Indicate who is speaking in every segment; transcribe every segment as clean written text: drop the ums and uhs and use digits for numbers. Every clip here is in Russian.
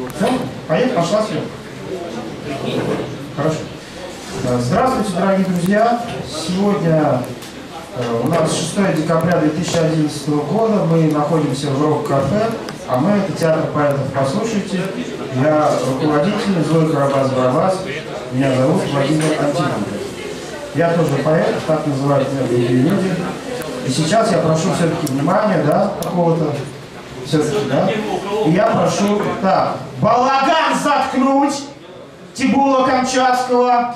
Speaker 1: Все? Поехали, пошла съемка. Хорошо. Здравствуйте, дорогие друзья. Сегодня у нас 6 декабря 2011 года. Мы находимся в Рок-кафе, а мы это театр поэтов «Послушайте». Я руководитель Зоя Карабас-Барабас. Меня зовут Владимир Антименко. Я тоже поэт, так называют меня другие люди. И сейчас я прошу все-таки внимания, да, какого-то, все-таки, да. И я прошу, так, балаган заткнуть, Тибула Камчатского.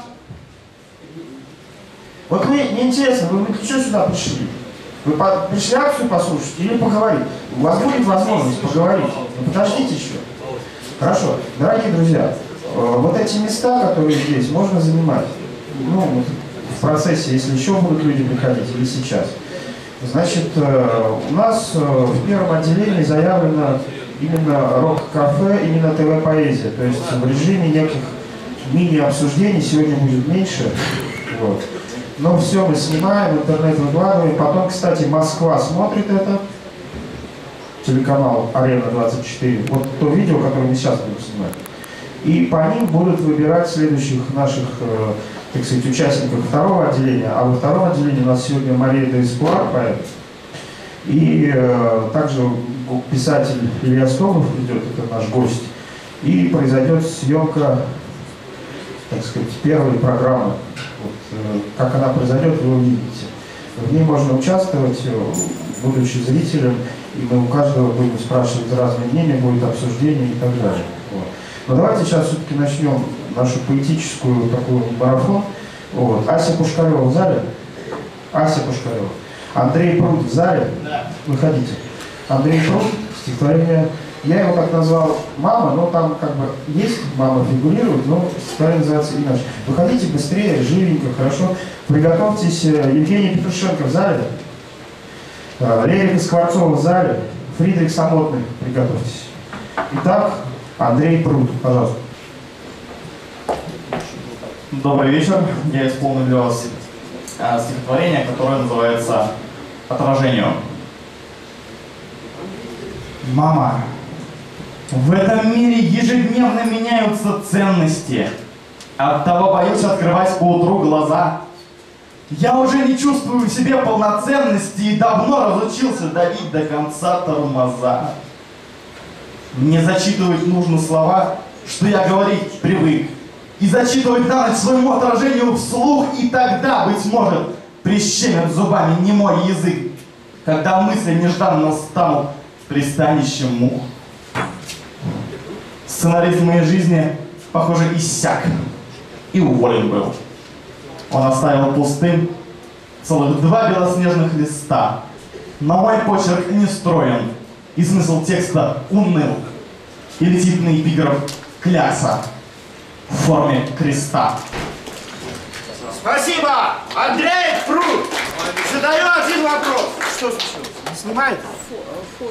Speaker 1: Вот мне интересно, вы что сюда пришли? Вы пришли акцию послушать или поговорить? У вас будет возможность поговорить. Ну, подождите еще. Хорошо, дорогие друзья, вот эти места, которые здесь, можно занимать. Ну, вот, в процессе, если еще будут люди приходить, или сейчас. Значит, у нас в первом отделении заявлено именно рок-кафе, именно ТВ-поэзия. То есть в режиме неких мини-обсуждений сегодня будет меньше. Вот. Но все мы снимаем, в интернет выкладываем. Потом, кстати, Москва смотрит это. Телеканал Арена-24. Вот то видео, которое мы сейчас будем снимать. И по ним будут выбирать следующих наших, так сказать, участников второго отделения. А во втором отделении у нас сегодня Мария де Эспуар, поэт. И также писатель Илья Стогов придет, это наш гость. И произойдет съемка, так сказать, первой программы. Вот, как она произойдет, вы увидите. В ней можно участвовать, будучи зрителем, и мы у каждого будем спрашивать разные мнения, будет обсуждение и так далее. Вот. Но давайте сейчас все-таки начнем нашу поэтическую такую марафон. Вот. Ася Пушкарева в зале? Ася Пушкарева. Андрей Прут в зале? Да. Выходите. Андрей Прут, стихотворение. Я его так назвал «Мама», но там как бы есть «Мама» фигурирует, но стихотворение называется иначе. Выходите быстрее, живенько, хорошо. Приготовьтесь. Евгений Петрушенко в зале? Лерика Скворцова в зале? Фридрих Самотный, приготовьтесь. Итак, Андрей Прут, пожалуйста.
Speaker 2: Добрый вечер. Я исполню для вас стихотворение, которое называется «Отражение». Мама, в этом мире ежедневно меняются ценности. Оттого боюсь открывать поутру глаза. Я уже не чувствую в себе полноценности и давно разучился давить до конца тормоза. Мне зачитывать нужно слова, что я говорить привык. И зачитывать на ночь своему отражению вслух, и тогда, быть может, прищемят зубами немой язык, когда мысли нежданно станут пристанищем мух. Сценаризм моей жизни, похоже, иссяк и уволен был. Он оставил пустым целых 2 белоснежных листа. Но мой почерк не строен, и смысл текста уныл. И летит на эпиграф клякса в форме креста.
Speaker 1: Спасибо! Андрей Прут! Задаю один вопрос. Что случилось? Не снимает?
Speaker 3: Фото.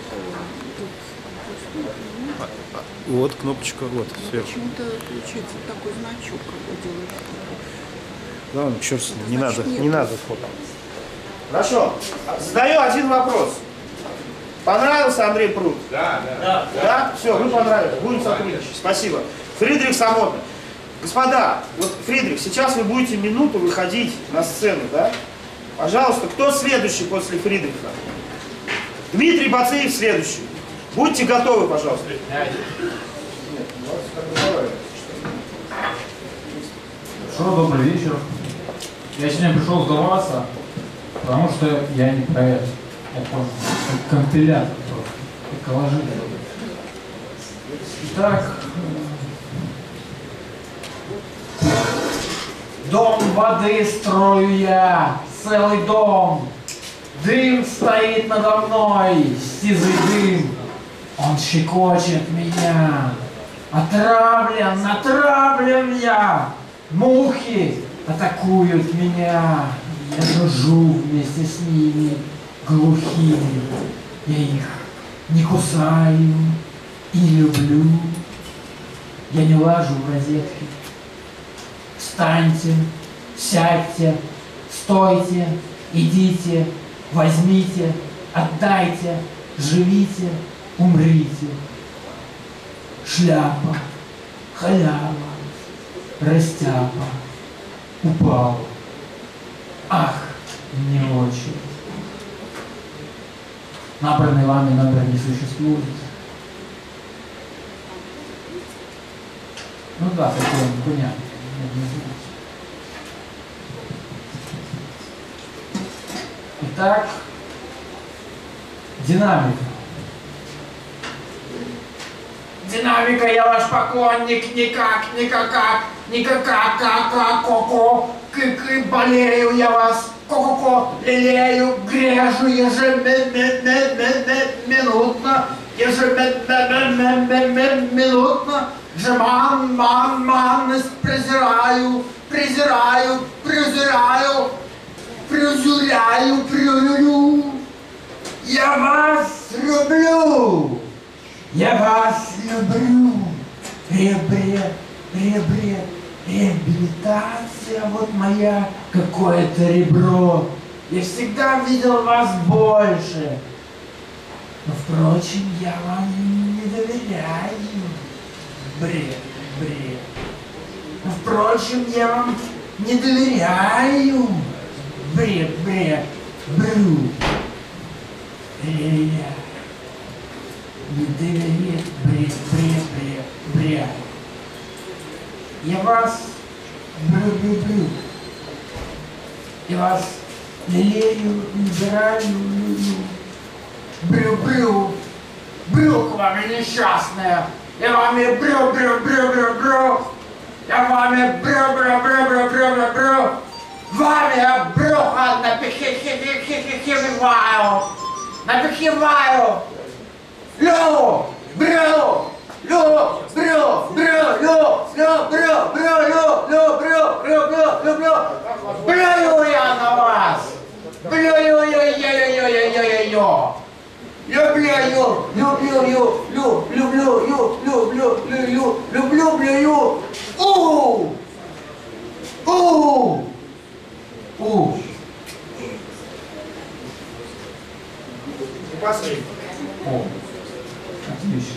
Speaker 4: Вот кнопочка, вот, сверху.
Speaker 3: Почему-то получается такой значок, когда делаешь фото.
Speaker 4: Ладно, черт с ним, не надо фото.
Speaker 1: Хорошо. Задаю один вопрос. Понравился Андрей Прут?
Speaker 5: Да.
Speaker 1: Да? Все, вы понравились. Будем сотрудничать. Спасибо. Фридрих Самотный. Господа, вот, Фридрих, сейчас вы будете минуту выходить на сцену, да? Пожалуйста, кто следующий после Фридриха? Дмитрий Бацеев следующий. Будьте готовы, пожалуйста.
Speaker 5: Хорошо, добрый вечер. Я сегодня пришел сдаваться, потому что я не поэт. Я просто компилятор, как коллажи. Итак, дом воды строю я, целый дом. Дым стоит надо мной, сизый дым. Он щекочет меня. Отравлен я. Мухи атакуют меня. Я жужжу вместе с ними, глухими. Я их не кусаю и люблю. Я не лажу в розетки. Встаньте, сядьте, стойте, идите, возьмите, отдайте, живите, умрите. шляпа, халява, растяпа, упал. Ах, не очень. Набранный вами номер не существует. Ну да, такой он понятный. Итак, динамика. Динамика, я ваш поклонник, никак, ко-ко, болею я вас, ко-ко-ко, лелею, грежу ежеминутно, жеманность презираю, презираю, я вас люблю. Я вас люблю. Реабилитация вот моя, какое-то ребро. Я всегда видел вас больше. Но, впрочем, я вам не доверяю. Бред. Но, впрочем, я вам не доверяю. Бред. Не доверяет, бред. Я вас люблю. Я вас лелею, убираю, брю к вами несчастная. Я вами брю. Я вами брю. Вами я брюхо напихиваю. Блюю я на вас. Люблю.
Speaker 1: Последний.
Speaker 5: О, отлично.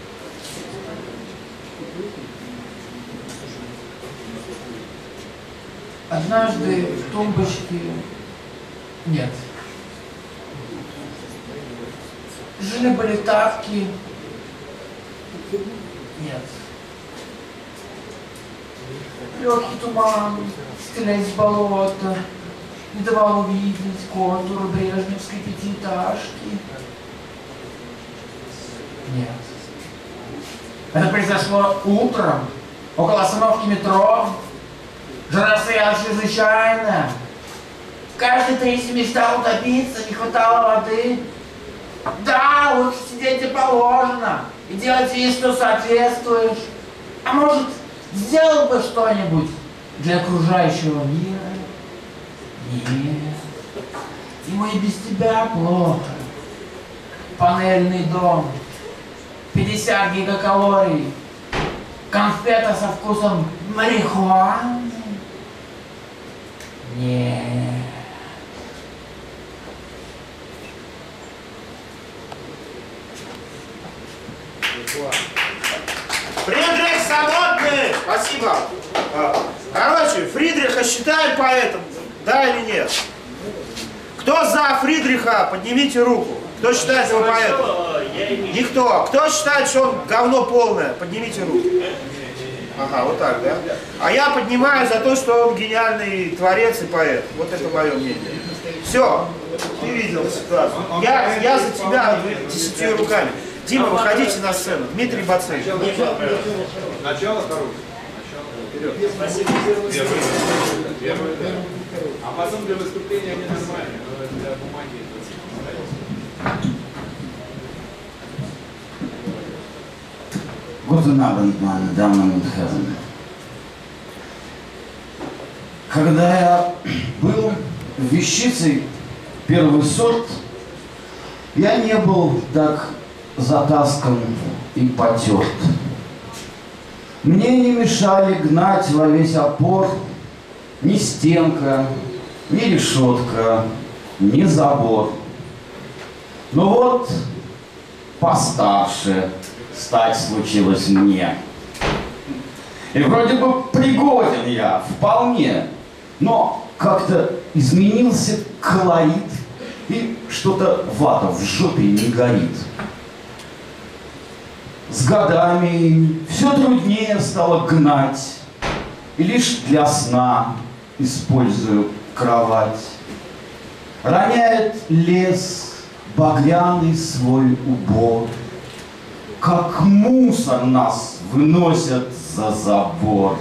Speaker 5: Однажды в тумбочке нет. Жили-были тапки. Нет. Легкий туман, стрелясь с болота, не давал увидеть контуры брежневской пятиэтажки. Нет. Это произошло утром, около остановки метро. Жара стояла чрезвычайно. Каждый третий мечтал утопиться, не хватало воды. Да, лучше сидеть где положено и делать вид, что соответствуешь. А может, сделал бы что-нибудь для окружающего мира? Нет. Ему и без тебя плохо. Панельный дом. 50 гигакалорий. Конфета со вкусом марихуаны. Нет.
Speaker 1: Фридрих Свободный! Спасибо. Короче, Фридриха считают поэтом, да или нет? Кто за Фридриха, поднимите руку. Кто считает его поэтом? Никто. Кто считает, что он говно полное? Поднимите руку. Ага, вот так, да? А я поднимаю за то, что он гениальный творец и поэт. Вот это мое мнение. Все, ты видел ситуацию. Я за тебя 10 руками. Дима, выходите на сцену. Дмитрий Бацевич.
Speaker 6: Начало хорошее. Вперед. Спасибо. Первый. А потом для выступления они нормальные, но для бумаги.
Speaker 2: Guten Abend, meine Damen und Herren. Когда я был вещицей первый сорт, я не был так затаскан и потерт. Мне не мешали гнать во весь опор ни стенка, ни решетка, ни забор. Но вот постарше, стать случилось мне. И вроде бы пригоден я вполне, но как-то изменился колорит, и что-то вата в жопе не горит. С годами все труднее стало гнать, и лишь для сна использую кровать. Роняет лес багряный свой убор, как мусор нас выносят за забор.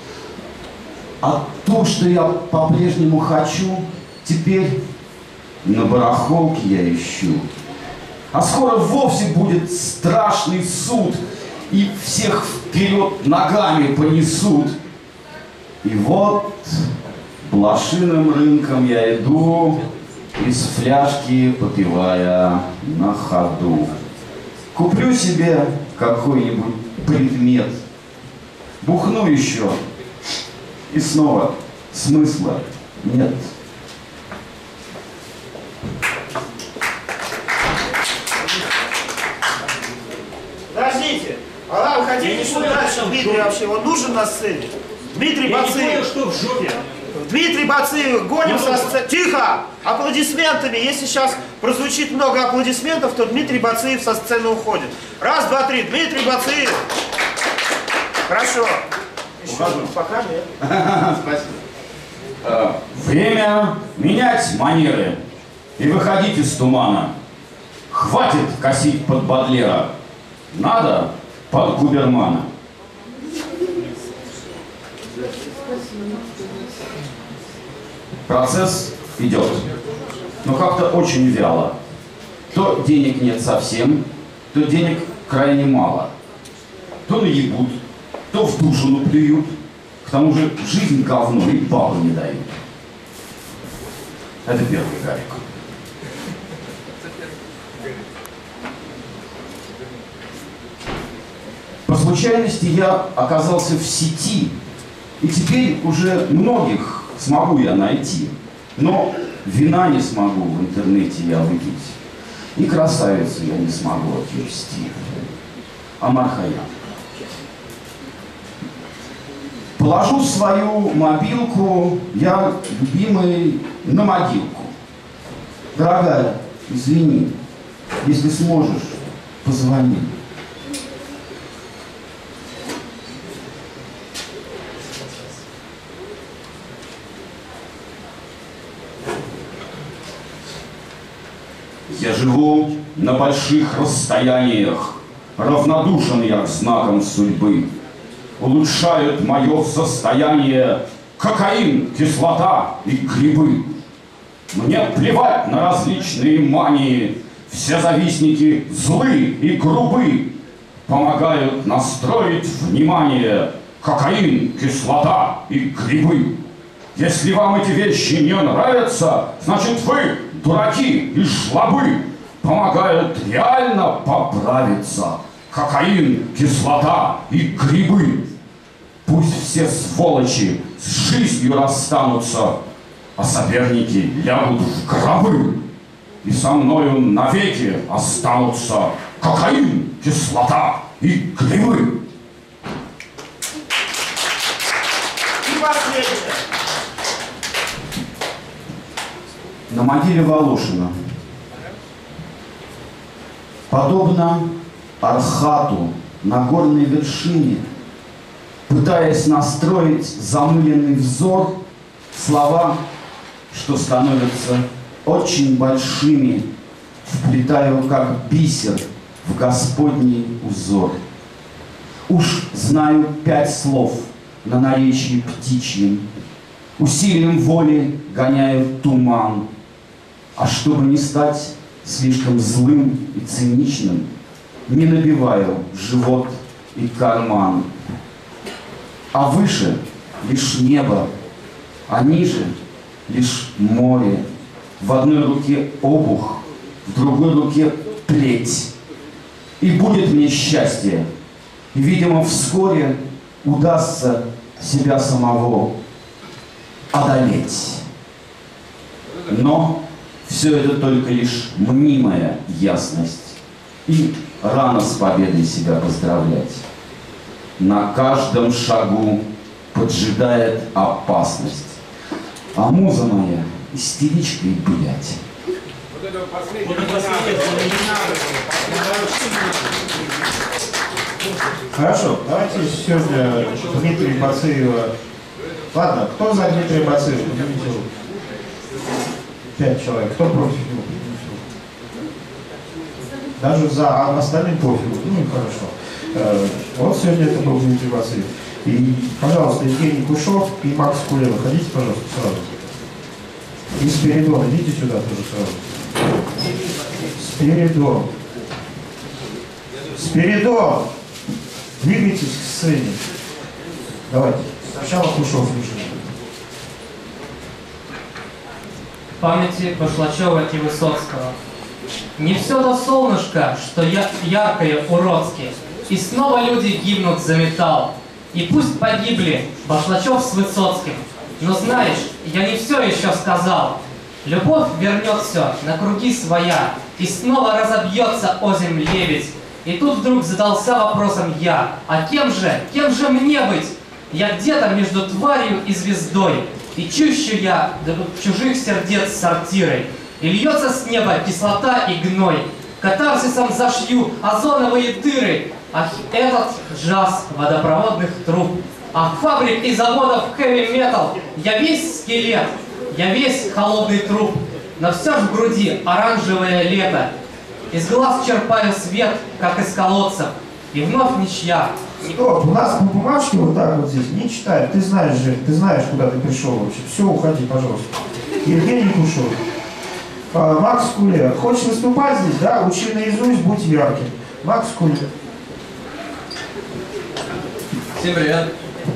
Speaker 2: А то, что я по-прежнему хочу, теперь на барахолке я ищу. А скоро вовсе будет страшный суд, и всех вперед ногами понесут. И вот блошиным рынком я иду, из фляжки попивая на ходу. Куплю себе какой-нибудь предмет, бухну еще, и снова смысла нет.
Speaker 1: Подождите, а вы хотите, что дальше Дмитрий вообще, он нужен на сцене? Дмитрий Бациев.
Speaker 6: что в жопе.
Speaker 1: Дмитрий Бациев, гоним со сцены. Тихо! Аплодисментами. Если сейчас прозвучит много аплодисментов, то Дмитрий Бациев со сцены уходит. Раз, два, три. Дмитрий Бациев. Хорошо.
Speaker 2: Ухожу.
Speaker 1: Пока нет.
Speaker 2: Спасибо. Время менять манеры и выходить из тумана. Хватит косить под Бодлера. Надо под Губермана. Процесс идет, но как-то очень вяло. То денег нет совсем, то денег крайне мало. То наебут, то в душу наплюют. К тому же жизнь говно и бабы не дают. Это первый Гарик. По случайности я оказался в сети, и теперь уже многих смогу я найти, но вина не смогу в интернете я выпить, и красавицу я не смогу отвести. Омар Хайям. Положу свою мобилку я, любимый, на могилку. Дорогая, извини, если сможешь, позвони. Я живу на больших расстояниях, равнодушен я к знакам судьбы. Улучшают мое состояние кокаин, кислота и грибы. Мне плевать на различные мании, все завистники злы и грубы. Помогают настроить внимание кокаин, кислота и грибы. Если вам эти вещи не нравятся, значит вы дураки и шлабы. Помогают реально поправиться кокаин, кислота и грибы. Пусть все сволочи с жизнью расстанутся, а соперники лягут в гробы. И со мною навеки останутся кокаин, кислота и грибы.
Speaker 1: И последнее.
Speaker 2: На могиле Волошина. Подобно Архату на горной вершине, пытаясь настроить замыленный взор, слова, что становятся очень большими, вплетаю как бисер в Господний узор. Уж знаю 5 слов на наречии птичьем, усилием воли гоняю туман. А чтобы не стать слишком злым и циничным, не набиваю живот и карман. А выше лишь небо, а ниже лишь море. В одной руке обух, в другой руке плеть. И будет мне счастье, и, видимо, вскоре удастся себя самого одолеть. Но все это только лишь мнимая ясность. И рано с победой себя поздравлять. На каждом шагу поджидает опасность. А муза моя истеричка и блядь.
Speaker 6: Вот это последнее не надо.
Speaker 1: Хорошо, давайте сегодня Дмитрия Бацеева. Ладно, кто за Дмитрия Бацеева? 5 человек. Кто против него? Даже за остальным пофигу. Ну, хорошо. Вот сегодня это был Дмитрий Бацеев. И, пожалуйста, Евгений Кушов и Макс Кулева. Ходите, пожалуйста, сразу. И Спиридон. Идите сюда тоже сразу. Спиридон. Спиридон! Двигайтесь к сцене. Давайте. Сначала Кушов слушай.
Speaker 7: Памяти Башлачева и Высоцкого. Не все то солнышко, что яркое уродски, и снова люди гибнут за металл. И пусть погибли Башлачев с Высоцким, но знаешь, я не все еще сказал. Любовь вернет все на круги своя, и снова разобьется озимь лебедь. И тут вдруг задался вопросом я, а кем же мне быть? Я где-то между тварью и звездой, и чущу я чужих сердец сортирой. И льется с неба кислота и гной, катарсисом зашью озоновые дыры. Ах, этот джаз водопроводных труб, ах, фабрик и заводов хэви-метал. Я весь скелет, я весь холодный труп, но все ж в груди оранжевое лето. Из глаз черпаю свет, как из колодцев, и вновь ничья.
Speaker 1: Стоп, у нас по бумажке вот так вот здесь не читают. Ты знаешь же, ты знаешь, куда ты пришел вообще. Все, уходи, пожалуйста. Евгений Кушов. Макс Кулер. Хочешь выступать здесь, да? Учи наизусть, будь ярким. Макс Кулер.
Speaker 8: Всем привет.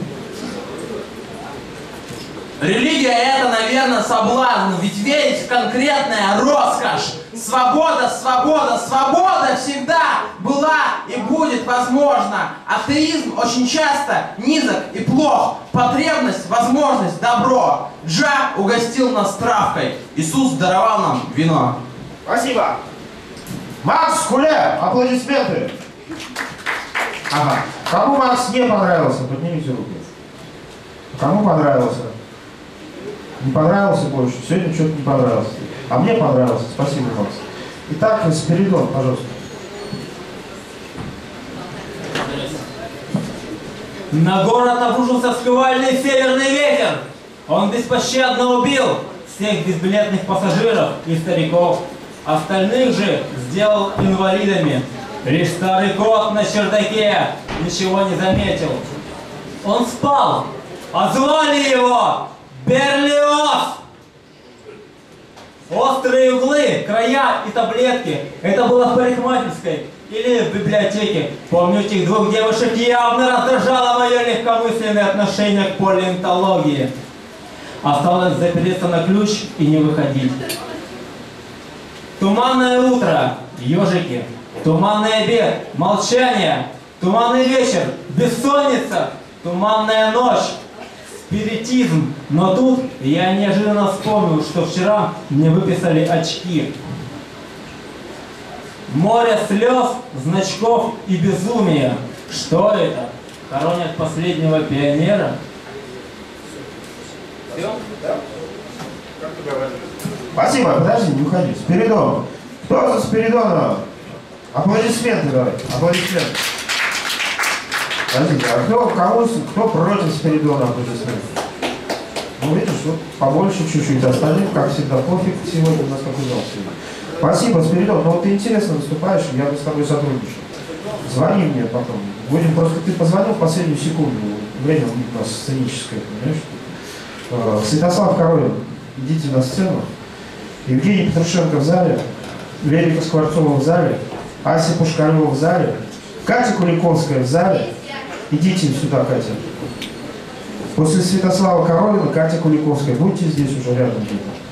Speaker 8: Религия — это, наверное, соблазн, ведь верить в конкретное — роскошь. Свобода, свобода, свобода всегда была и будет возможна. Атеизм очень часто низок и плох. Потребность, возможность, добро. Джа угостил нас травкой. Иисус даровал нам вино.
Speaker 1: Спасибо. Макс Кулер. Аплодисменты. Ага. Кому Макс не понравился, поднимите руки. Кому понравился? Не понравился больше. Сегодня что-то не понравилось. А мне понравился. Спасибо, Макс. Итак, Спиридон, пожалуйста.
Speaker 9: На город обрушился шквальный северный ветер. Он беспощадно убил всех безбилетных пассажиров и стариков. Остальных же сделал инвалидами. Лишь старый кот на чердаке ничего не заметил. Он спал, а звали его Берлиоз. Острые углы, края и таблетки. Это было в парикмахерской или в библиотеке. Помню, этих двух девушек явно раздражало мое легкомысленное отношение к палеонтологии. Осталось запереться на ключ и не выходить. Туманное утро, ежики. Туманный обед, молчание. Туманный вечер, бессонница. Туманная ночь, спиритизм. Но тут я неожиданно вспомнил, что вчера мне выписали очки. Море слез, значков и безумия. Что это? Хоронят последнего пионера?
Speaker 1: Спасибо, подожди, не уходи. Спиридон. Кто за Спиридонова? Аплодисменты давай. Аплодисменты. Подождите, а кто против Спиридона аплодисменты? Ну, видишь, вот побольше чуть-чуть. Остальным, как всегда, пофиг сегодня у нас такой зал сегодня. Спасибо, Спиридон. Ну вот ты интересно выступаешь, я бы с тобой сотрудничал. Звони мне потом. Будем просто, ты позвонил в последнюю секунду. Время у нас сценическое, понимаешь? Святослав Коровин, идите на сцену. Евгений Петрушенко в зале. Верика Скворцова в зале. Ася Пушкарева в зале. Катя Куликовская в зале. Идите сюда, Катя. После Святослава Коровина Катя Куликовская. Будьте здесь уже рядом.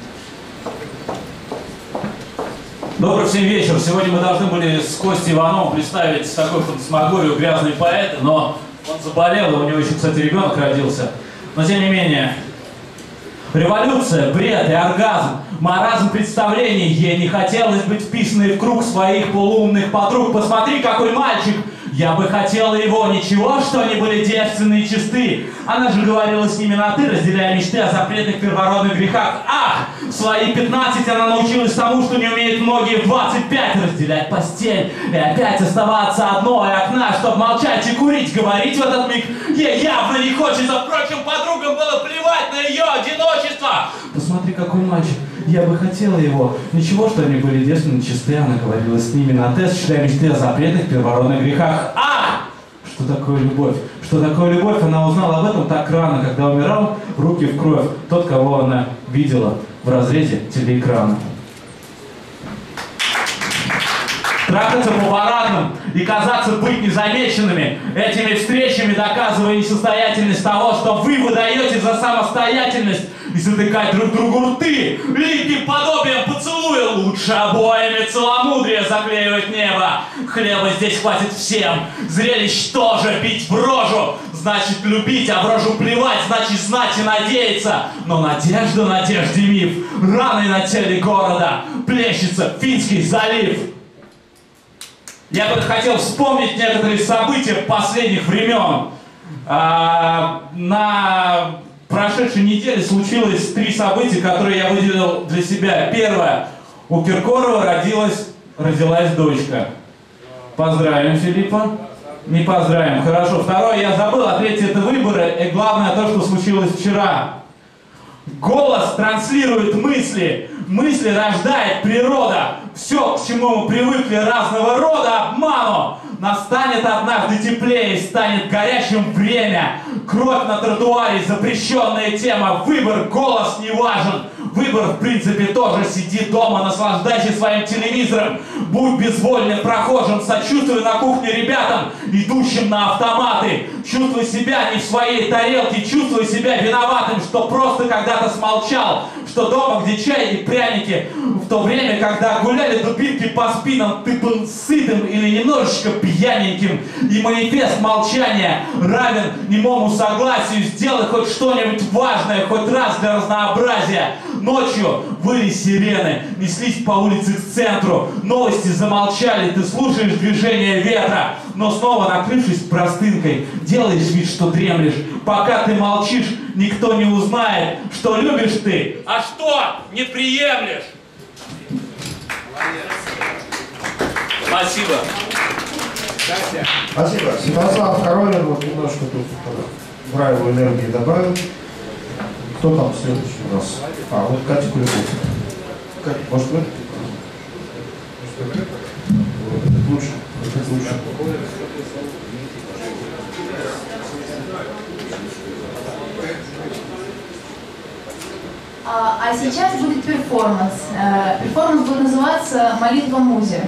Speaker 10: Добрый всем вечер. Сегодня мы должны были с Костей Ивановым представить такую фантасмагорию «Грязный поэт», но он заболел, и у него еще, кстати, ребенок родился. Но тем не менее, революция, бред и оргазм Маразм представлений, ей не хотелось быть вписанной в круг своих полуумных подруг. Посмотри, какой мальчик! Я бы хотела его, ничего, что они были девственные и чисты. Она же говорила с ними на «ты», разделяя мечты о запретных первородных грехах. Ах, в свои 15 она научилась тому, что не умеют многие в 25, разделять постель. И опять оставаться одной окна, чтобы молчать и курить, говорить в этот миг. Ей явно не хочется, впрочем, подругам было плевать на ее одиночество. Посмотри, какой мальчик. Я бы хотела его. Ничего, что они были девственно чисты, она говорила с ними на тест, читая мечты о запретных первородных грехах. А! Что такое любовь? Что такое любовь? Она узнала об этом так рано, когда умирал, руки в кровь, тот, кого она видела в разрезе телеэкрана. Трахаться по парадным и казаться быть незамеченными, этими встречами доказывая несостоятельность того, что вы выдаете за самостоятельность, и затыкать друг другу рты липким подобием поцелуя. Лучше обоими целомудрие заклеивать небо. Хлеба здесь хватит всем, зрелищ тоже, бить в рожу значит любить, а в рожу плевать значит знать и надеяться. Но надежда надежде миф, раной на теле города плещется Финский залив. Я бы хотел вспомнить некоторые события последних времен. На прошедшей неделе случилось 3 события, которые я выделил для себя. Первое. У Киркорова родилась дочка. Поздравим Филиппа. Не поздравим. Хорошо. Второе я забыл, а третье это выборы. И главное то, что случилось вчера. Голос транслирует мысли. Мысли рождает природа. Все, к чему мы привыкли, разного рода обману. Настанет однажды теплее, станет горячим время. Кровь на тротуаре, запрещенная тема. Выбор, голос не важен. Выбор, в принципе, тоже. Сиди дома, наслаждайся своим телевизором. Будь безвольным прохожим, сочувствуй на кухне ребятам, идущим на автоматы. Чувствуй себя не в своей тарелке, чувствуй себя виноватым, что просто когда-то смолчал. Что дома, где чай и пряники, в то время, когда гуляли дубинки по спинам, ты был сытым или немножечко пьяненьким. И манифест молчания равен немому согласию. Сделай хоть что-нибудь важное, хоть раз для разнообразия. Ночью выли сирены, неслись по улице к центру. Новости замолчали, ты слушаешь движение ветра. Но снова, накрывшись простынкой, делаешь вид, что дремлешь. Пока ты молчишь, никто не узнает, что любишь ты, а что не приемлешь. Спасибо.
Speaker 1: Спасибо. Святослав Коровин вот немножко тут драйву энергии добавил. Кто там следующий у нас? А, вот Катя Куликов. Катя, может вы? Это лучше. Это лучше.
Speaker 11: А сейчас будет перформанс. Перформанс будет называться «Молитва Музе».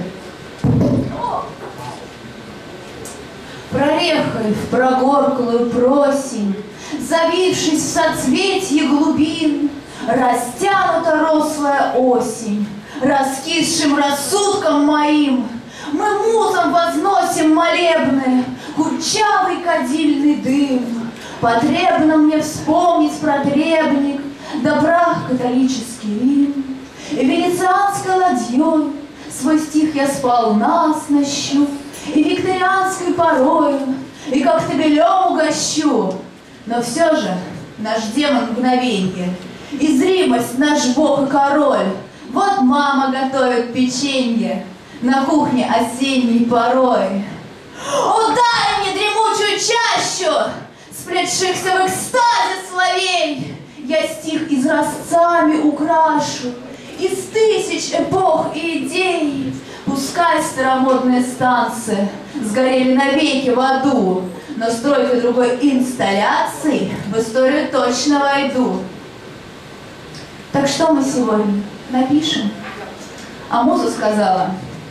Speaker 11: Прорехой в прогорклую просень, завившись в соцветье глубин, растянута рослая осень, раскисшим рассудком моим мы музам возносим молебны, курчавый кадильный дым. Потребно мне вспомнить про дребник, да прах католический Рим. И венецианской ладьей свой стих я сполна оснащу, и викторианской порою, и коктебелем угощу. Но все же наш демон мгновенье, и зримость наш бог и король. Вот мама готовит печенье на кухне осенней порой. Удай мне дремучую чащу, сплетшихся в экстазе словей. Я стих изразцами украшу, из тысяч эпох и идей. Пускай старомодные станции сгорели навеки в аду, но стройкой другой инсталляции в историю точно войду. Так что мы сегодня напишем? А муза сказала: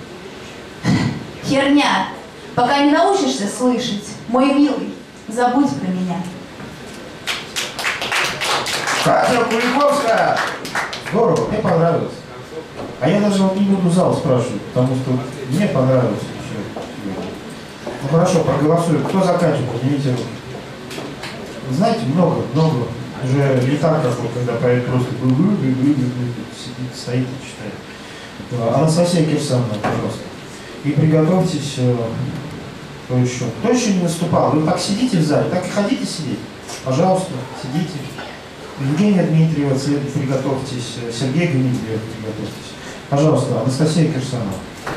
Speaker 11: херня, пока не научишься слышать, мой милый, забудь про меня.
Speaker 1: Катя Куликовская! Здорово, мне понравилось. А я даже не буду зал спрашивать, потому что мне понравилось. Ну хорошо, проголосуем. Кто за Катю? Поднимите руку. Знаете, много Уже не так, как вот, когда поэт просто сидит, стоит и читает. Анастасия Кирсановна, пожалуйста. И приготовьтесь, кто еще не наступал. Вы так сидите в зале, так и хотите сидеть. Пожалуйста, сидите. Евгения Дмитриева, приготовьтесь. Сергей Дмитриев, приготовьтесь. Пожалуйста, Анастасия Кирсанова.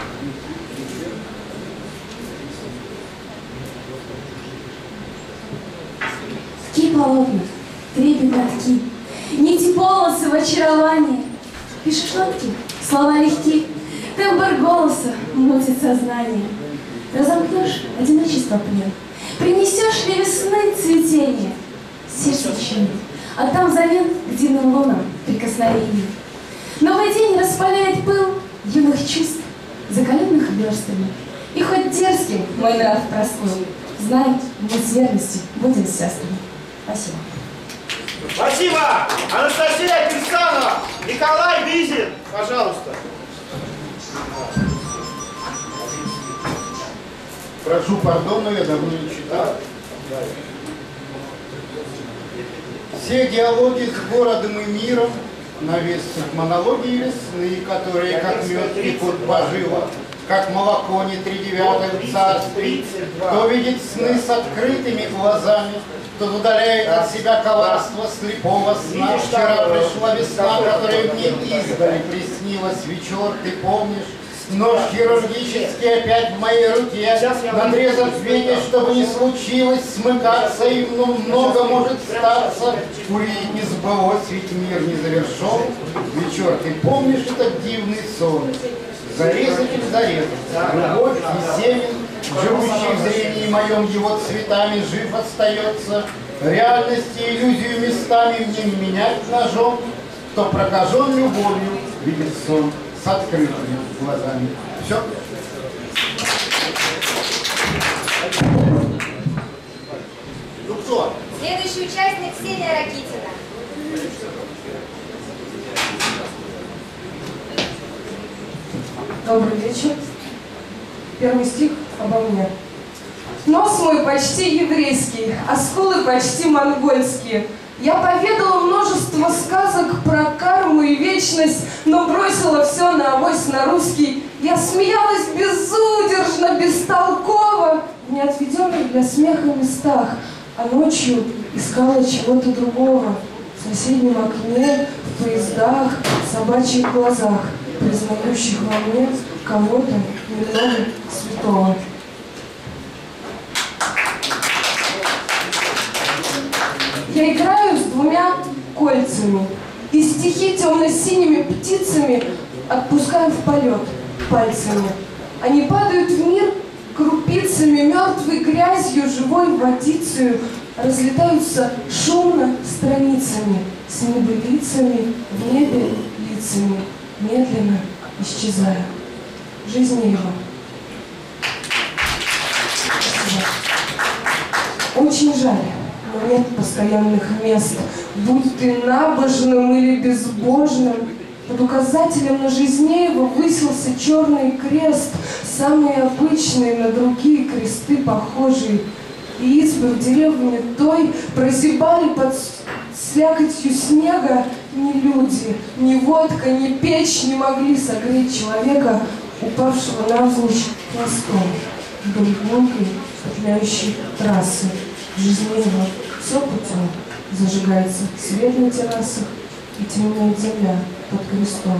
Speaker 12: Ски полотна, трепетно тки, нити полосы в очаровании. Пишешь нотки, слова легки, тембр голоса мутит сознание. Разомкнешь одиночество плен, принесешь ли весны цветение, сердце щемит, а там завет к дивным лунам прикосновений. Новый день распаляет пыл юных чувств, закаленных верстами. И хоть дерзким мой нрав простой, знай, мы с верностью будем сестрами. Спасибо.
Speaker 1: Спасибо! Анастасия Кирсанова, Николай Визин, пожалуйста.
Speaker 13: Прошу пардона, я давно не читал. Все диалоги с городом и миром, навесят монологи весны, которые как мед текут пожило, как молоко не тридевятое в царстве. Кто видит сны с открытыми глазами, тот удаляет от себя коварство слепого сна. Вчера пришла весна, которая мне издали приснилась. Вечер, ты помнишь? Нож хирургический опять в моей руке, надрезав веки, чтобы не случилось смыкаться, и много может статься. Увидеть не сбылось, ведь мир не завершен. Вечер, ты помнишь этот дивный сон? Зарезатель зарезал, любовь и семен, живущий в зрении моем его цветами, жив остается. Реальность и иллюзию местами мне не менять ножом. Кто прокажен любовью, видит сон с открытыми глазами. Все.
Speaker 1: Ну кто?
Speaker 14: Следующий участник Ксения Ракитина.
Speaker 15: Добрый вечер. Первый стих обо мне. Нос мой почти еврейский, а скулы почти монгольские. Я поведала множество сказок про карму и вечность, но бросила все на авось на русский. Я смеялась безудержно, бестолково в неотведенных для смеха местах, а ночью искала чего-то другого в соседнем окне, в поездах, в собачьих глазах, признающих во мне кого-то немного святого. Я играю с двумя кольцами, и стихи темно-синими птицами отпускаю в полет пальцами. Они падают в мир крупицами, мертвой грязью, живой водицею, разлетаются шумно страницами, с небылицами, в небе лицами, медленно исчезая. Жизнь его. Очень жаль. Нет постоянных мест, будь ты набожным или безбожным. Под указателем на Жизнеева высился черный крест, самые обычные на другие кресты похожие. И избы в деревне той прозябали под слякотью снега. Ни люди, ни водка, ни печь не могли согреть человека, упавшего навзничь пластом вдоль гулкой петляющей трассы. Жизнеева все путем зажигается свет на террасах и темнеет земля под крестом.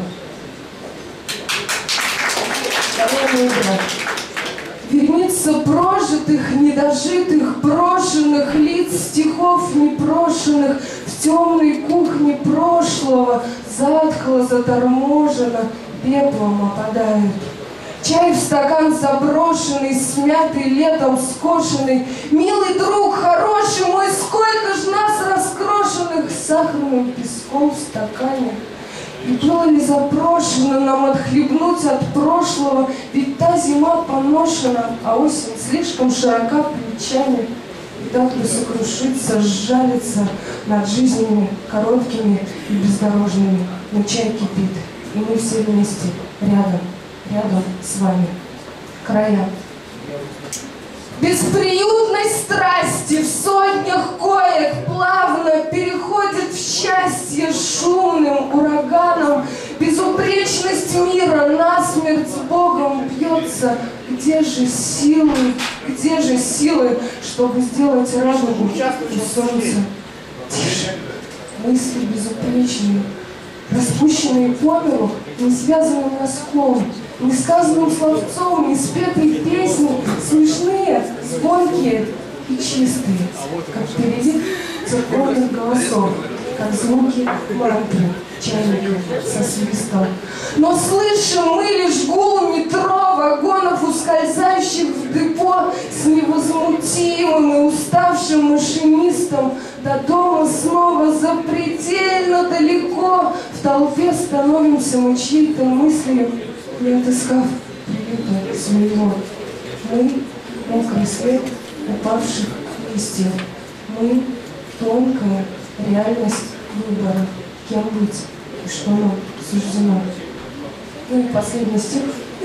Speaker 15: Давай играть. Верница прожитых, недожитых, брошенных лиц, стихов непрошенных в темной кухне прошлого затхло, заторможено, пеплом опадают. Чай в стакан заброшенный, смятый летом, скошенный. Милый друг, хороший мой, сколько ж нас раскрошенных сахарным песком в стакане. И было ли запрошено нам отхлебнуть от прошлого, ведь та зима поношена, а осень слишком широка плечами. И так ли сокрушиться, сжалиться над жизнями короткими и бездорожными. Но чай кипит, и мы все вместе, рядом с вами. Края. Бесприютной страсти власти в сотнях коек плавно переходит в счастье шумным ураганом. Безупречность мира насмерть с Богом бьется. Где же силы, чтобы сделать радугу и солнце? Тише, мысли безупречные, распущенные по миру, не связанным носком, не сказанным словцом, не спетой песней, смешные, звонкие и чистые, как перевид церковных голосов, как звуки мантры чайника со свистом. Но слышим мы лишь гул метро, вагонов, ускользающих в депо, с невозмутимым и уставшим машинистом. До дома снова запредельно далеко, в толпе становимся мы чьей-то мыслью, не отыскав приюта своего. Мы — мокрый след упавших листьев. Мы — тонкая реальность выбора, кем быть и что нам суждено. Ну и последний стих.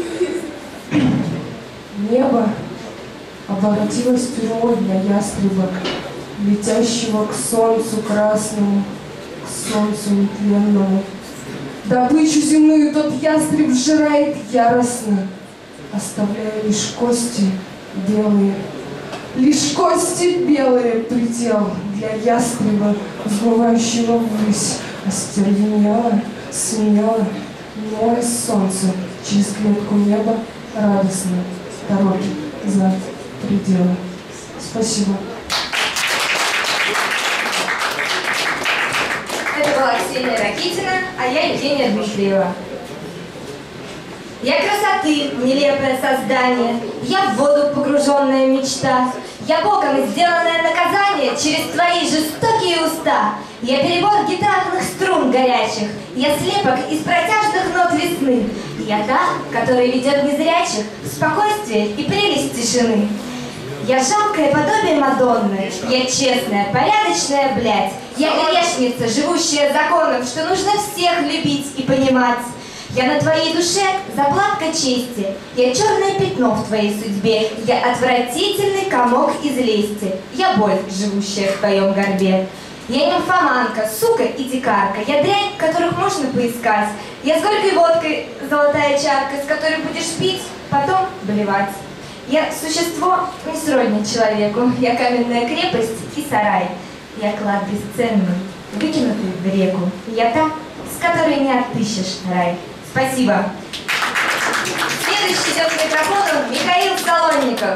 Speaker 15: Небо оборотилось тюрьмой для ястреба, летящего к солнцу красному, к солнцу нетленному. Добычу земную тот ястреб сжирает яростно, оставляя лишь кости белые. Лишь кости белые предел для ястреба, взмывающего ввысь, остервенело, смело, море солнца через клетку неба радостно торопит за пределы. Спасибо.
Speaker 14: Это была Ксения Ракитина, а я Евгения Дмитриева. Я красоты, нелепое создание, я в воду погруженная мечта, я боком сделанное наказание через твои жестокие уста. Я перебор гитарных струн горячих, я слепок из протяжных нот весны. Я та, которая ведет незрячих в спокойствие и прелесть тишины. Я жалкое подобие Мадонны, я честная, порядочная блядь. Я грешница, живущая законом, что нужно всех любить и понимать. Я на твоей душе заплатка чести, я черное пятно в твоей судьбе, я отвратительный комок из лести, я боль, живущая в твоем горбе. Я нимфоманка, сука и дикарка, я дрянь, которых можно поискать. Я с горькой водкой, золотая чарка, с которой будешь пить, потом блевать. Я существо не сродни человеку, я каменная крепость и сарай. Я клад бесценный, выкинутый в реку, я та, с которой не отыщешь рай. Спасибо. Следующий идет к микрофону Михаил Солонников.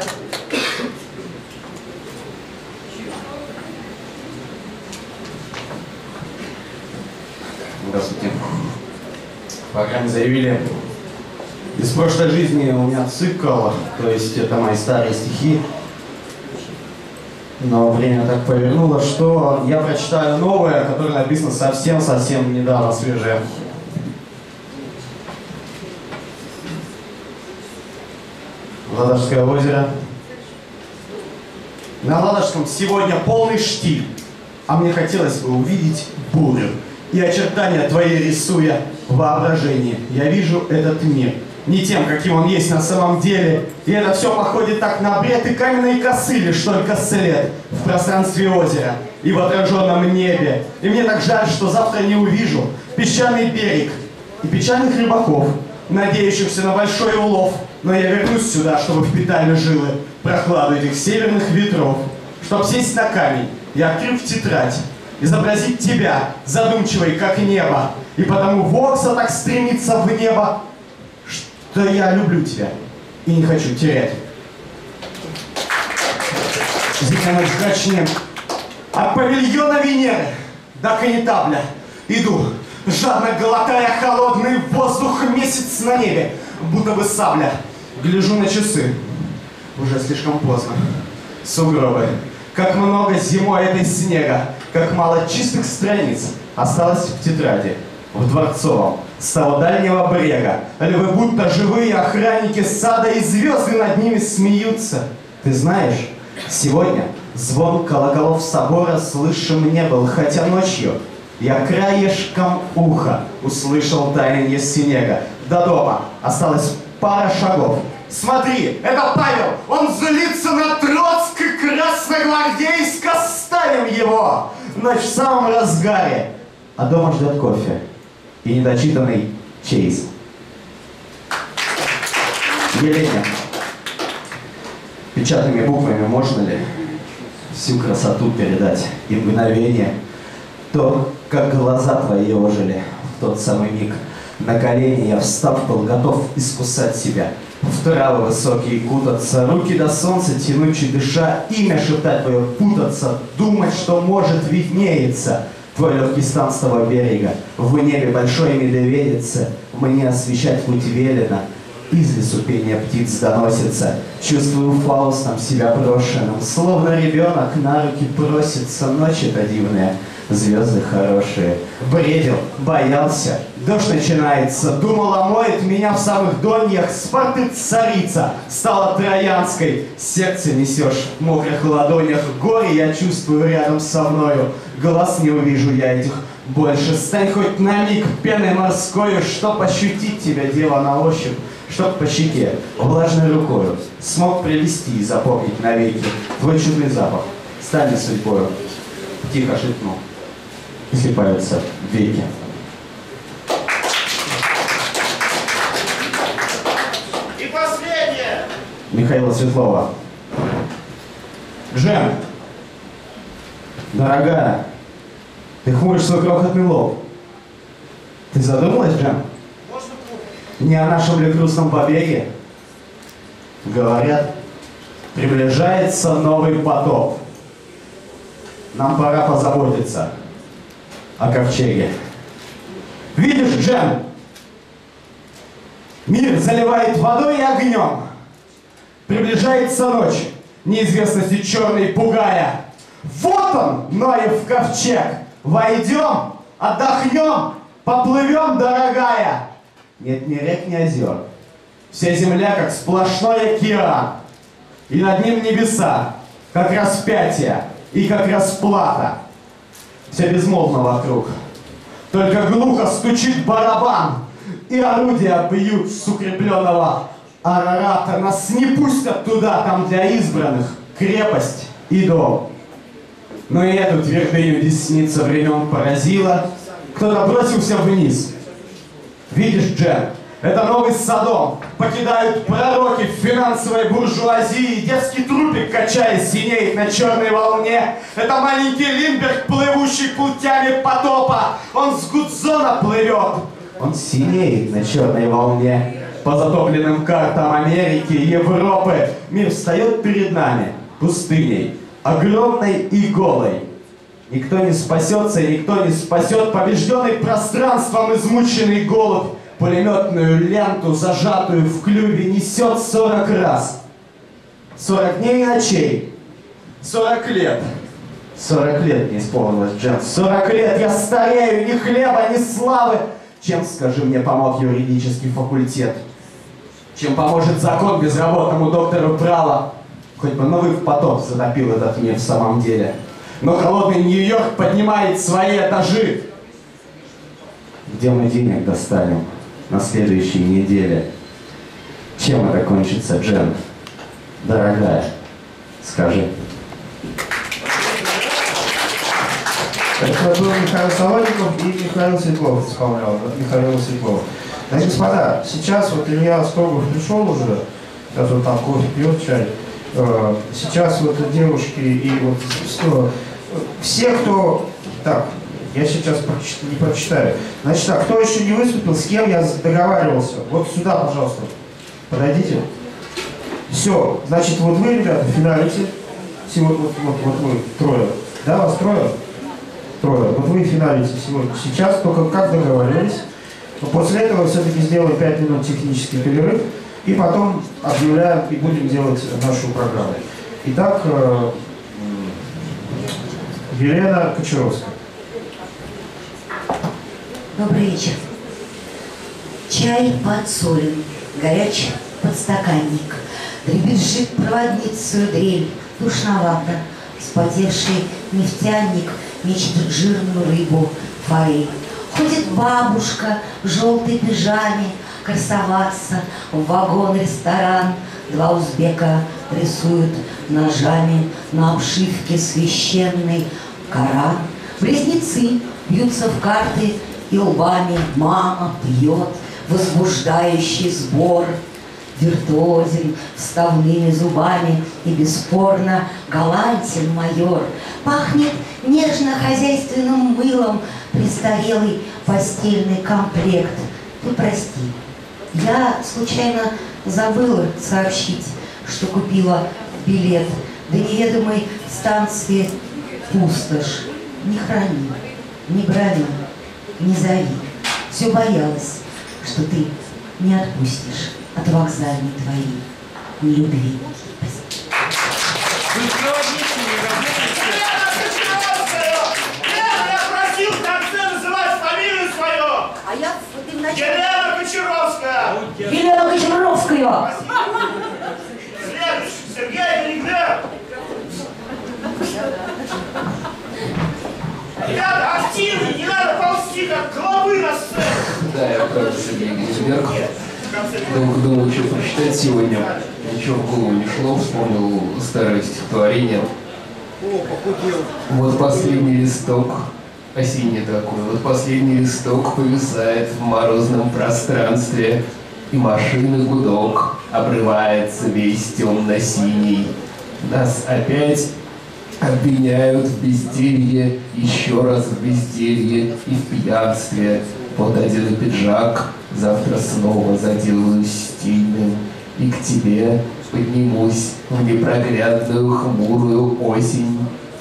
Speaker 2: Здравствуйте. В программе заявили, из прошлой жизни у меня цикл, то есть это мои старые стихи. Но время так повернуло, что я прочитаю новое, которое написано совсем недавно, свежее. Ладожское озеро. На Ладожском сегодня полный штиль, а мне хотелось бы увидеть бурю. И очертания твои рисуя в воображении, я вижу этот мир не тем, каким он есть на самом деле. И это все походит так на бред, и каменные косы лишь только след в пространстве озера и в отраженном небе. И мне так жаль, что завтра не увижу песчаный берег и печальных рыбаков, надеющихся на большой улов. Но я вернусь сюда, чтобы впитали жилы прохладу этих северных ветров. Чтоб сесть на камень и, открыв тетрадь, изобразить тебя, задумчивой, как небо. И потому Вокса так стремится в небо, что я люблю тебя и не хочу терять. Зимой мрачнее от павильона Венеры до конетабля иду, жадно глотая холодный воздух, месяц на небе, будто бы сабля. Гляжу на часы, уже слишком поздно. Сугробы, как много зимой этой снега, как мало чистых страниц осталось в тетради, в Дворцовом, с того дальнего брега. Львы будто живые охранники сада, и звезды над ними смеются. Ты знаешь, сегодня звон колоколов собора слышим не был, хотя ночью я краешком уха услышал таяние снега. До дома осталось пара шагов. Смотри, это Павел, он злится на Троцкой, красных по-гвардейски ставим его. Ночь в самом разгаре, а дома ждет кофе и недочитанный чейз. Еленя, печатными буквами можно ли всю красоту передать и мгновение? То, как глаза твои ожили в тот самый миг. На колени я, встав, был готов искусать себя. В травы высокие кутаться, руки до солнца тянучи дыша, имя шептать твое, путаться, думать, что может виднеется. Твой легкий стан с того берега, в небе большой медведица, мне освещать путь велено. Из лесу пение птиц доносится, чувствую Фаустом себя брошенным, словно ребенок на руки просится. Ночи-то дивные, звезды хорошие. Бредил, боялся, дождь начинается, думал, омоет меня в самых доньях. Спарты царица стала троянской, сердце несешь в мокрых ладонях. Горе я чувствую рядом со мною, глаз не увижу я этих больше. Стань хоть на миг пеной морской, чтоб ощутить тебя, дело на ощупь. Чтоб по щеке, влажной рукою смог привести и запомнить навеки твой чудный запах, стань судьбою. Тихо шепнул, и слепаются веки.
Speaker 13: И последнее!
Speaker 2: Михаила Светлова. Джем, дорогая, ты хмуришь свой крохотный лоб. Ты задумалась, Джем? Не о нашем ли грустном побеге? Говорят, приближается новый потоп. Нам пора позаботиться о ковчеге. Видишь, Джем? Мир заливает водой и огнем. Приближается ночь, неизвестности черной пугая. Вот он, Ноев ковчег. Войдем, отдохнем, поплывем, дорогая. Нет ни рек, ни озер. Вся земля, как сплошной океан. И над ним небеса, как распятие и как расплата. Все безмолвно вокруг. Только глухо стучит барабан, и орудия бьют с укрепленного Арарата. Нас не пустят туда, там для избранных крепость и дом. Но и эту твердыню десница времен поразила. Кто-то бросился вниз. Видишь, Джем, это новый Содом. Покидают пророки в финансовой буржуазии. Детский трупик, качаясь, синеет на черной волне. Это маленький Линдберг, плывущий путями потопа. Он с Гудзона плывет. Он синеет на черной волне. По затопленным картам Америки, Европы мир встает перед нами пустыней, огромной и голой. Никто не спасется и никто не спасет побежденный пространством измученный голубь. Пулеметную ленту, зажатую в клюве, несет 40 раз. 40 дней и ночей. 40 лет. 40 лет не исполнилось, Джем. 40 лет я старею, ни хлеба, ни славы. Чем, скажи мне, помог юридический факультет? Чем поможет закон безработному доктору права? Хоть бы новый потоп затопил этот мир в самом деле. Но холодный Нью-Йорк поднимает свои этажи. Где мы денег достанем на следующей неделе? Чем это кончится, Джем? Дорогая, скажи.
Speaker 1: Это был Михаил Солодников и Михаил Светлов исполнял. Михаил Светлов. Значит, господа, сейчас вот Илья Строгов пришел уже, сейчас вот там кофе пьет, чай. Сейчас вот девушки и вот все, кто... Так, я сейчас не прочитаю. Значит так, кто еще не выступил, с кем я договаривался? Вот сюда, пожалуйста, подойдите. Все, значит, вот вы, ребята, финалите. Сегодня вот вы трое. Да, вас трое? Трое. Вот вы финалите сегодня. Сейчас, только как договаривались. Но после этого все-таки сделаем 5 минут технический перерыв. И потом объявляем и будем делать нашу программу. Итак, Елена Кочаровская.
Speaker 16: Добрый вечер. Чай подсолен, горячий подстаканник. Дребезжит проводницу дрель, душновато. Вспотевший нефтяник мечет жирную рыбу форель. Ходит бабушка в желтой пижаме красоваться в вагон-ресторан. Два узбека рисуют ножами на обшивке священный Коран. Близнецы бьются в карты и лбами мама пьет возбуждающий сбор. Виртуозен вставными зубами и бесспорно галантен майор. Пахнет нежно-хозяйственным мылом престарелый постельный комплект. Ты прости, я случайно забыла сообщить, что купила билет до неведомой станции «Пустошь». Не храни, не брови, не зови. Все боялась, что ты не отпустишь от вокзальной твоей нелюбви.
Speaker 6: Я просил в конце называть фамилию свою!
Speaker 16: А я в начале...
Speaker 6: Елена Кочаровская!
Speaker 16: Елена Кочаровская!
Speaker 6: Следующий, Сергей Велигнев! Ребята, активнее, не надо ползти, как головы на сцену!
Speaker 17: Да, я правда Сергей Гейзенберг. Долго думал, что прочитать сегодня. Ничего в голову не шло, вспомнил старое стихотворение.
Speaker 13: О, похудел.
Speaker 17: Вот последний листок, осенний такой, вот последний листок повисает в морозном пространстве, и машины гудок обрывается весь темно-синий. Нас опять обвиняют в безделье, еще раз в безделье и в пьянстве. Вот одену пиджак, завтра снова заделаюсь стильным, и к тебе поднимусь в непроглядную хмурую осень.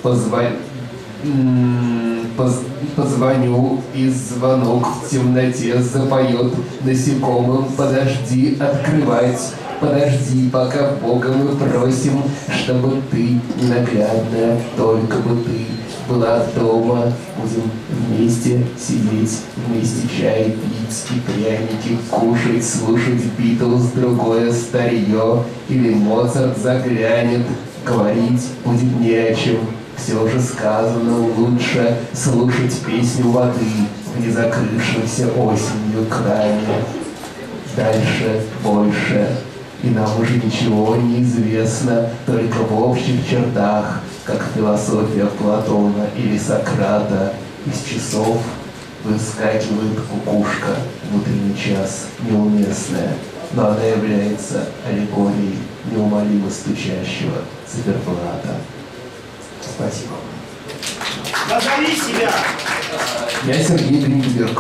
Speaker 17: Позвоню, и звонок в темноте запоет насекомым. Подожди открывать, подожди, пока Бога мы просим, чтобы ты, ненаглядная, только бы ты была дома. Будем вместе сидеть, вместе чай пить и пряники кушать, слушать Битлз, другое старье, или Моцарт заглянет, говорить будет не о чем. Все же сказано, лучше слушать песню воды в незакрывшемся осенью кране. Дальше больше, и нам уже ничего не известно, только в общих чертах, как философия Платона или Сократа. Из часов выскакивает кукушка в утренний час, неуместная, но она является аллегорией неумолимо стучащего циферблата. Спасибо.
Speaker 6: Назови себя!
Speaker 17: Я Сергей Гейзенберг.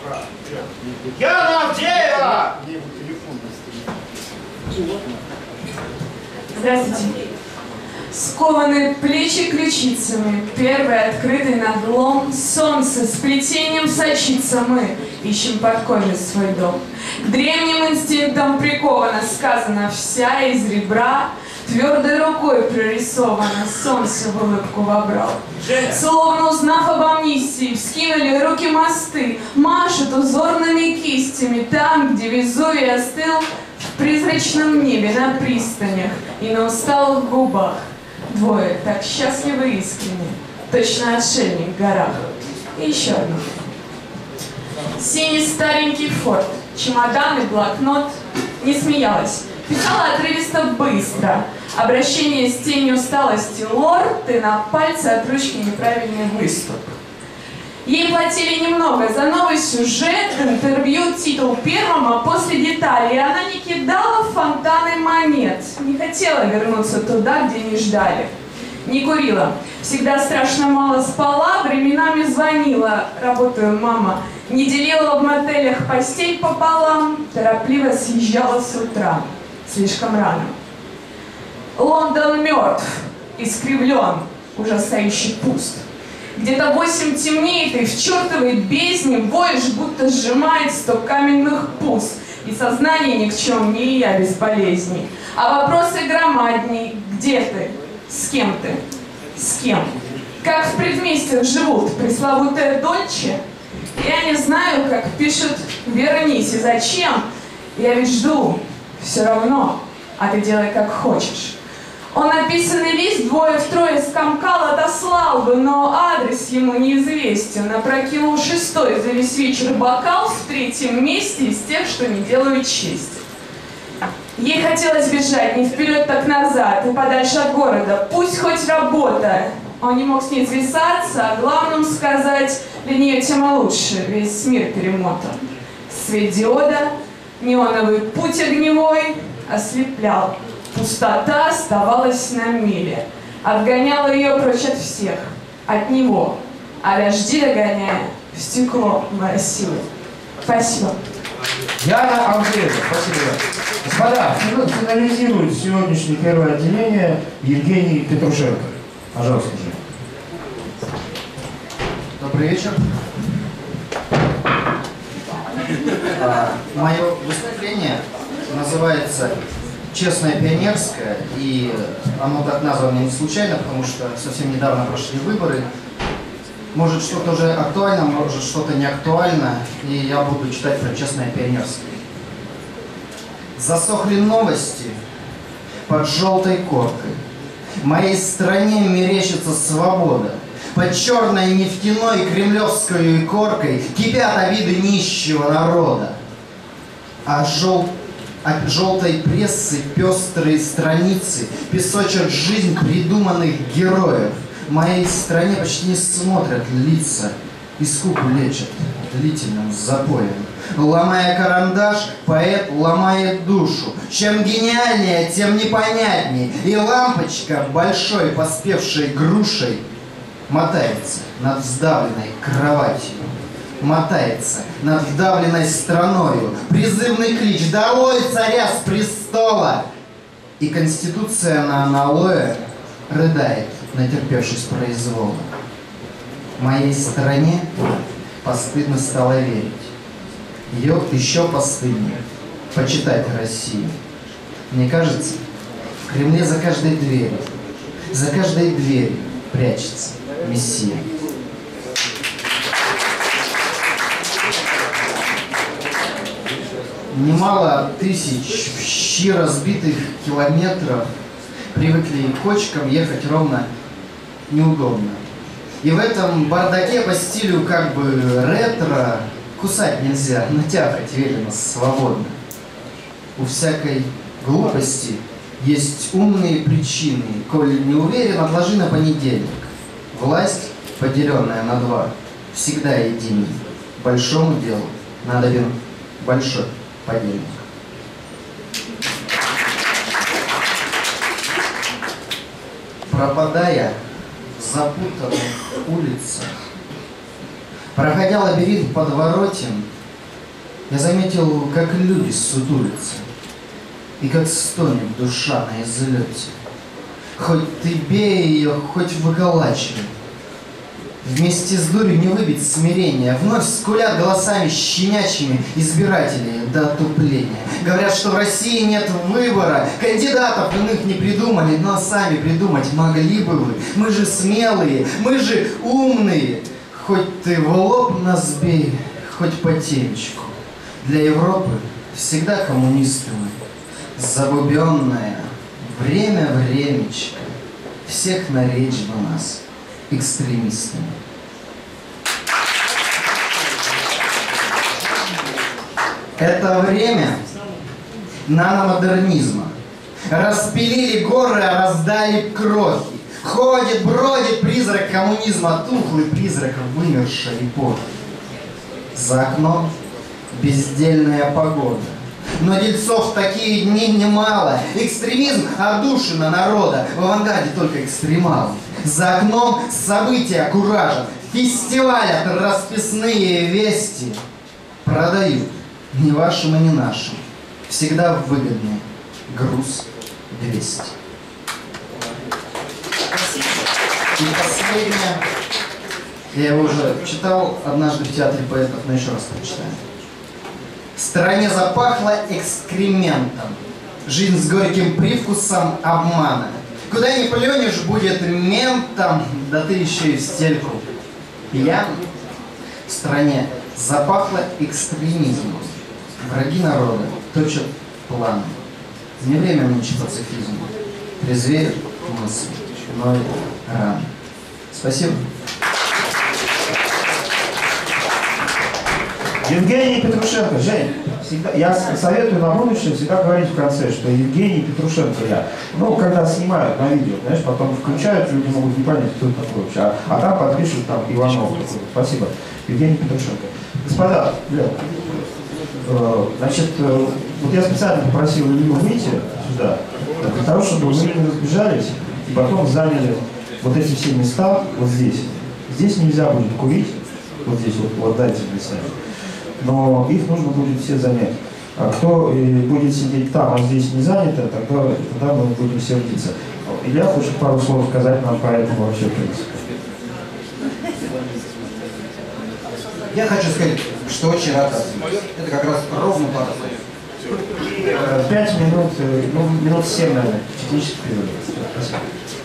Speaker 6: Яна Авдеева!
Speaker 15: Здравствуйте. Скованы плечи ключицами, первый открытый надлом, солнце с плетением сочится, мы ищем под кожей свой дом. К древним инстинктам приковано, сказано, вся из ребра, твердой рукой прорисовано, солнце в улыбку вобрал. Словно узнав об амнистии, вскинули руки мосты, машут узорными кистями там, где Везувий остыл, в призрачном небе, на пристанях и на усталых губах. Двое так счастливы и искренне, точно отшельник в горах. И еще одно. Синий старенький форт, чемодан и блокнот. Не смеялась, писала отрывисто быстро. Обращение с тенью усталости лорд, и на пальце от ручки неправильный выступ. Ей платили немного за новый сюжет, интервью, титул первым, а после деталей. И она не кидала в фонтаны монет, не хотела вернуться туда, где не ждали. Не курила, всегда страшно мало спала, временами звонила, работаю, мама. Не делила в мотелях постель пополам, торопливо съезжала с утра, слишком рано. Лондон мертв, искривлен, ужасающе пуст. Где-то 8 темнеет, и в чертовой бездне воешь, будто сжимает 100 каменных пуз. И сознание никчемнее, и я без болезней. А вопросы громадней. Где ты? С кем ты? С кем? Как в предместьях живут пресловутые Дольче? Я не знаю, как пишут «вернись» и зачем. Я ведь жду, все равно, а ты делай как хочешь. Он написанный лист двое-втрое скомкал, отослал бы, но адрес ему неизвестен. Опрокинул 6-й за весь вечер бокал в 3-м месте из тех, что не делают честь. Ей хотелось бежать не вперед, так назад, и подальше от города. Пусть хоть работа. Он не мог с ней связаться, а главным сказать, для нее тема лучше, весь мир перемотан. Свет диода, неоновый путь огневой ослеплял. Пустота оставалась на миле, отгоняла ее прочь от всех, от него, а дожди догоняя, в стекло моросило. Спасибо.
Speaker 1: Яна Андреевна, спасибо. Господа, финализирует сегодняшнее первое отделение Евгений Петрушенко. Пожалуйста, Жень.
Speaker 18: Добрый вечер. Мое выступление называется «Честное пионерское», и оно так названо не случайно, потому что совсем недавно прошли выборы. Может, что-то уже актуально, может, что-то не актуально, и я буду читать про честное пионерское. Засохли новости под желтой коркой. Моей стране мерещится свобода. Под черной нефтяной кремлевской коркой кипят обиды нищего народа. От желтой прессы пестрые страницы песочат жизнь придуманных героев. Моей стране почти не смотрят лица, и скуку лечат длительным запоем. Ломая карандаш, поэт ломает душу. Чем гениальнее, тем непонятнее. И лампочка большой поспевшей грушей мотается над вздавленной кроватью. Мотается над вдавленной страною. Призывный клич: «Долой царя с престола!» И Конституция на аналое рыдает, натерпевшись произвола. Моей стране постыдно стало верить. Ее еще постыднее почитать Россию. Мне кажется, в Кремле за каждой дверью прячется Мессия. Немало тысяч в щи разбитых километров привыкли кочкам ехать ровно неудобно. И в этом бардаке по стилю как бы ретро кусать нельзя, но тяпать велено свободно. У всякой глупости есть умные причины. Коль не уверен, отложи на понедельник. Власть, поделенная на два, всегда единой. Большому делу надобен большой подельник. Пропадая в запутанных улицах, проходя лабиринт подворотен, я заметил, как люди сутулятся и как стонет душа на излете. Хоть ты бей ее, хоть выколачивай, вместе с дурью не выбить смирения. Вновь скулят голосами щенячьими избиратели до отупления. Говорят, что в России нет выбора, кандидатов иных не придумали, но сами придумать могли бы вы. Мы же смелые, мы же умные. Хоть ты в лоб нас бей, хоть по темечку. Для Европы всегда коммунисты мы. Загубенное время времечко всех наречь бы нас экстремистами. Это время наномодернизма. Распилили горы, а раздали крохи. Ходит, бродит призрак коммунизма, тухлый призрак вымершей эпохи. За окном бездельная погода. Но дельцов в такие дни немало. Экстремизм отдушина народа. В авангарде только экстремалы. За окном события куражат. Фестивалят расписные вести. Продают ни вашим и ни нашим. Всегда выгодный груз 200. И последнее. Я его уже читал однажды в театре поэтов, но еще раз прочитаю. В стране запахло экскрементом. Жизнь с горьким привкусом обмана. Куда ни плюнешь, будет ментом, да ты еще и в стельку пьян. В стране запахло экстремизмом. Враги народа точат планы. Не время нынче пацифизма. Трезвеют мысли, но рано. Спасибо.
Speaker 1: Евгений Петрушенко, Жень. всегда, я советую на будущее всегда говорить в конце, что Евгений Петрушенко я. Ну, когда снимают на видео, знаешь, потом включают, люди могут не понять, кто это такой вообще. А там подпишут там Иванов. Спасибо. Евгений Петрушенко. Господа, значит, вот я специально попросил Илью выйти сюда, для того, чтобы мы не разбежались и потом заняли вот эти все места вот здесь. Здесь нельзя будет курить, вот здесь вот дайте мне снять. Но их нужно будет все занять. А кто будет сидеть там, а здесь не занято, тогда мы будем сердиться. Илья хочет пару слов сказать нам по этому вообще принципу.
Speaker 18: Я хочу сказать, что очень рад. Это как раз ровно пару слов.
Speaker 1: 5 минут, ну, минут 7, наверное, технический период. Спасибо.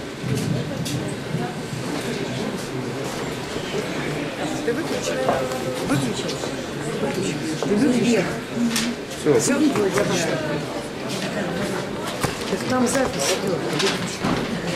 Speaker 3: Ты выключил? Выключил. Выключил. Вверх. Все. Все. Там запись идет.